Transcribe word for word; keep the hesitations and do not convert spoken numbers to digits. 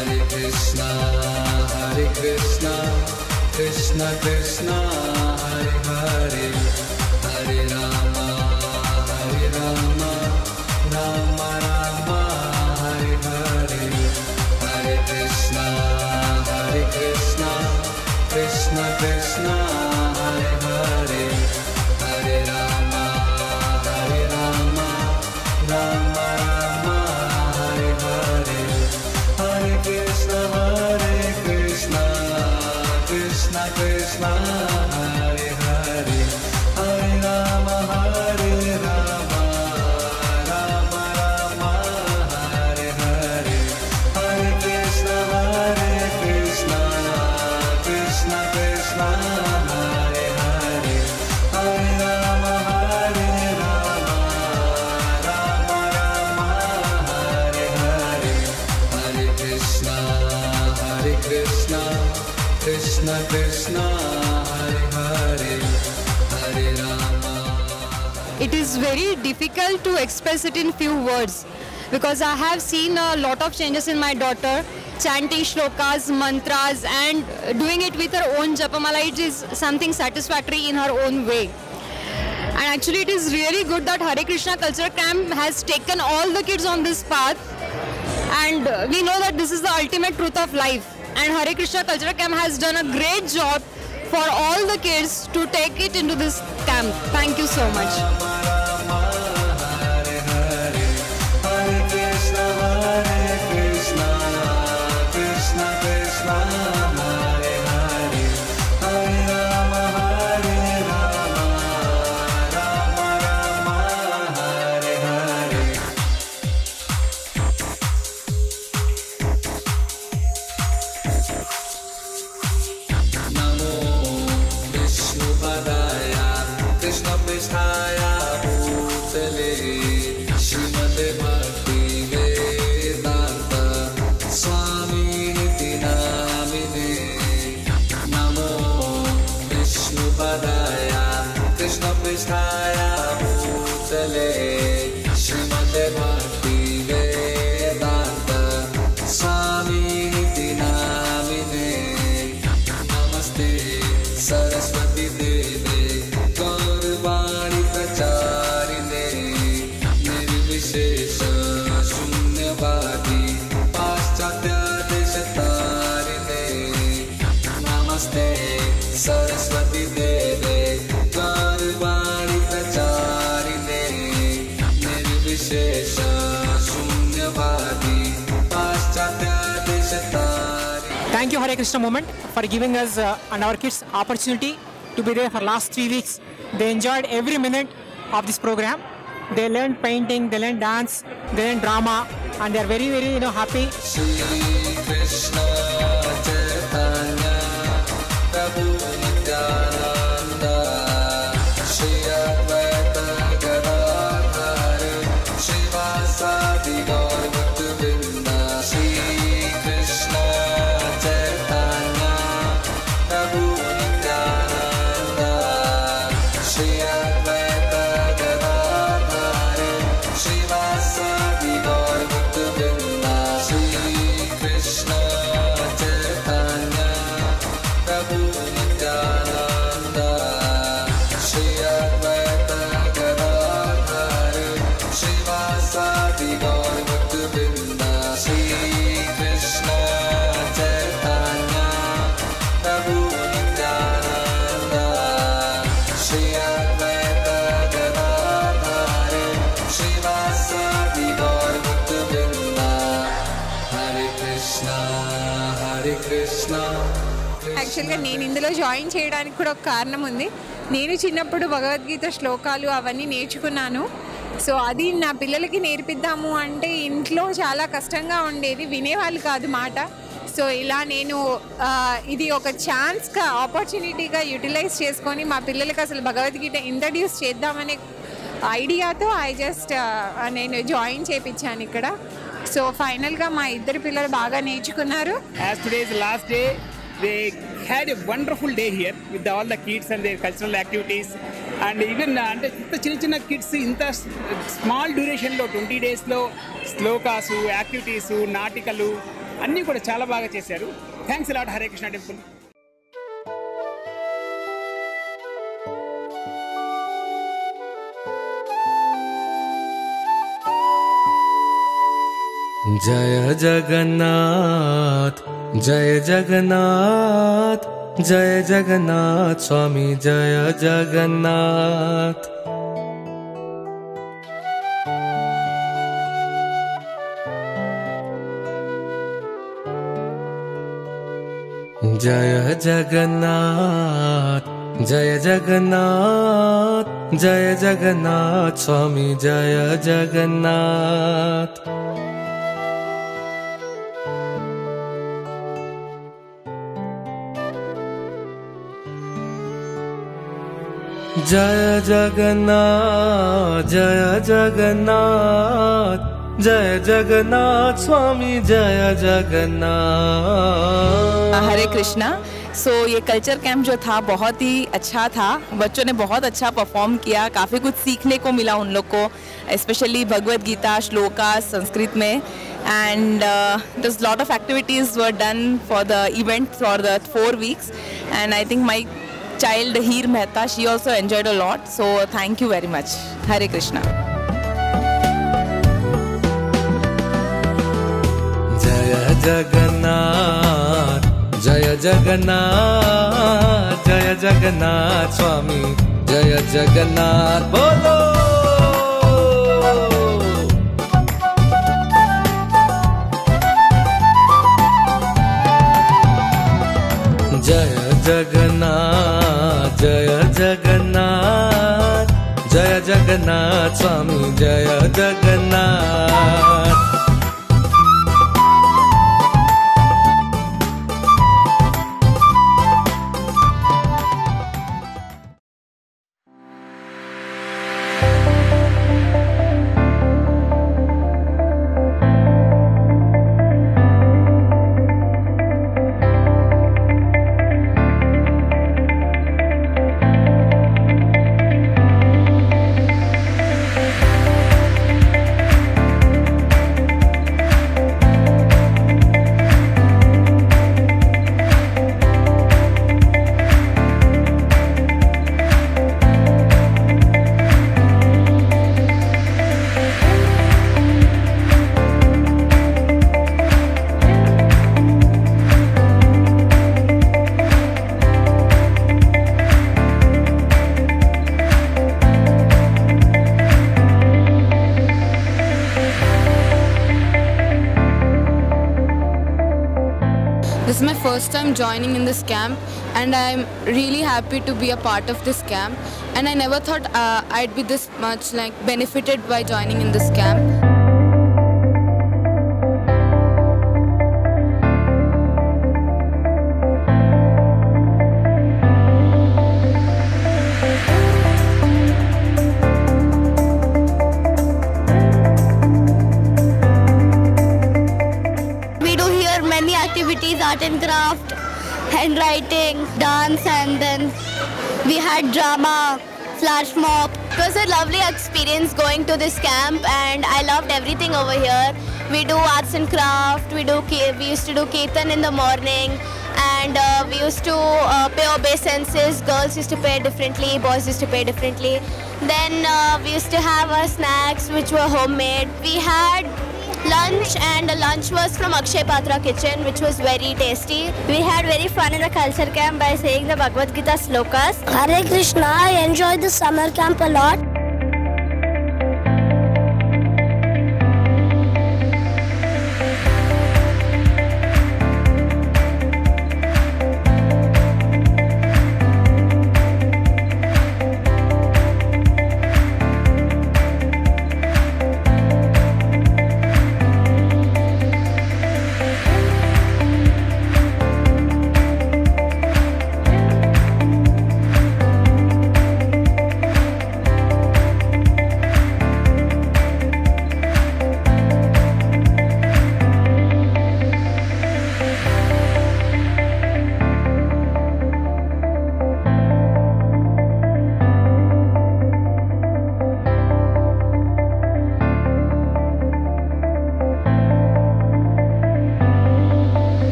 Hare Krishna, Hare Krishna, Krishna Krishna, Hare Hare, Hare Rama, Hare Rama, Rama Rama, Hare Hare, Hare Krishna, Hare Krishna, Krishna Krishna, Hare Hare, Hare Rama, Hare Rama, Rama Rama, Hare Hare, Hare Krishna, Hare Krishna, Krishna Krishna, Hare Hare, Hare Rama, Hare Rama, Rama Rama, Hare Hare, Hare Krishna, Hare Krishna, Krishna Krishna, Hare Hare, Hare Rama, Hare Rama, Rama Rama, Hare Hare, Hare Krishna, Hare Krishna, Krishna Krishna, Hare Hare, Hare Rama. It is very difficult to express it in few words because I have seen a lot of changes in my daughter, chanting shlokas, mantras and doing it with her own japamala. It is something satisfactory in her own way. And actually it is really good that Hare Krishna Culture Camp has taken all the kids on this path, and we know that this is the ultimate truth of life, and Hare Krishna Culture Camp has done a great job for all the kids to take it into this camp. Thank you so much. Thank you, Hare Krishna Movement, for giving us uh, and our kids opportunity to be there for last three weeks. They enjoyed every minute of this program. They learned painting, they learned dance, they learned drama, and they are very, very, you know, happy. Shri Krishna Chaitanya Prabhu Nityananda Shri Advaita Gadadhar Srivasadi Gaur Bhakta-vrinda Shri Krishna Chaitanya Prabhu Nityananda Shri Advaita Gadadhar Srivasadi Gaur Bhakta-vrinda Shri Krishna Chaitanya Prabhu Nityananda Shri Advaita Gadadhar Srivasadi Gaur Bhakta-vrinda Shri Krishna Chaitanya Prabhu Nityananda Shri Advaita Gadadhar Srivasadi Gaur Bhakta-vrinda. Hare Krishna, Hare Krishna. యాక్చువల్గా నేను ఇందులో join చేయడానికి కూడా ఒక కారణం ఉంది. నేను చిన్నప్పుడు భగవద్గీత శ్లోకాలు అవన్నీ నేర్చుకున్నాను. సో అది నా పిల్లలకి నేర్పిద్దాము అంటే ఇంట్లో చాలా కష్టంగా ఉండేది, వినేవాళ్ళు కాదు మాట. సో ఇలా నేను ఇది ఒక ఛాన్స్గా ఆపర్చునిటీగా యూటిలైజ్ చేసుకొని మా పిల్లలకి అసలు భగవద్గీత ఇంట్రడ్యూస్ చేద్దామనే ఐడియాతో ఐ జస్ట్ నేను జాయిన్ చేయించాను ఇక్కడ. సో ఫైనల్గా మా ఇద్దరు పిల్లలు బాగా నేర్చుకున్నారు. As today is the last day, they had a wonderful day here with all the kids and their cultural activities. And even అంటే ఇంత చిన్న చిన్న కిడ్స్ ఇంత స్మాల్ డ్యూరేషన్లో ట్వంటీ డేస్లో శ్లోకాసు, యాక్టివిటీసు, నాటికలు అన్నీ కూడా చాలా బాగా చేశారు. Thanks lot Hare Krishna temple. जय जगन्नाथ जय जगन्नाथ जय जगन्नाथ स्वामी जय जगन्नाथ. जय जगन्नाथ जय जगन्नाथ जय जगन्नाथ स्वामी जय जगन्नाथ. जय जगन्नाथ जय जगन्नाथ जय जगन्नाथ स्वामी जय जगन्नाथ. हरे कृष्णा. सो so, ये कल्चर कैंप जो था बहुत ही अच्छा था. बच्चों ने बहुत अच्छा परफॉर्म किया. काफ़ी कुछ सीखने को मिला उन लोग को, स्पेशली भगवद गीता श्लोका संस्कृत में. And this lot of activities were done for the event for the four weeks. And I think my child Heer Mehta, she also enjoyed a lot. So thank you very much. Hare Krishna. Jaya Jagannath Jaya Jagannath Jaya Jagannath Swami Jaya Jagannath. Bolo Jaya Jagannath Jaya Jagannath Jaya Jagannath Swami Jaya Jagannath. This is my first time joining in this camp, and I'm really happy to be a part of this camp. And I never thought uh, I'd be this much like benefited by joining in this camp. Activities, art and craft, handwriting, dance, and then we had drama, flash mob. It was a lovely experience going to this camp, and I loved everything over here. We do arts and craft, we do we used to do kirtan in the morning, and uh, we used to uh, pay obeisances. Girls used to pay differently, boys used to pay differently. Then uh, we used to have our snacks which were homemade. We had lunch, and the lunch was from Akshay Patra kitchen, which was very tasty. We had very fun in the culture camp by saying the Bhagavad Gita slokas. Hare Krishna, I enjoyed the summer camp a lot.